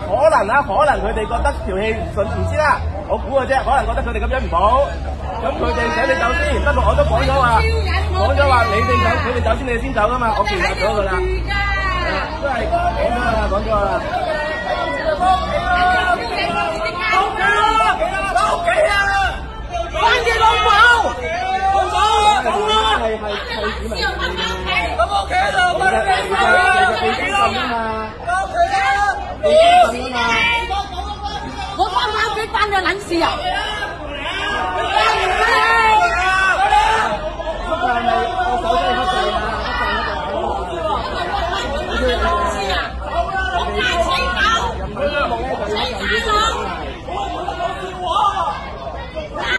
可能佢哋覺得條氣唔知啦，我估嘅啫，可能覺得佢哋咁樣唔好，咁佢哋請你走先。不過我都講咗話你哋走，佢哋走先，你哋先走噶嘛，我記錄咗噶啦，都係講咗啦。 翻嘅老母， 係市民咁屋企度，我哋我翻屋企關你撚事啊！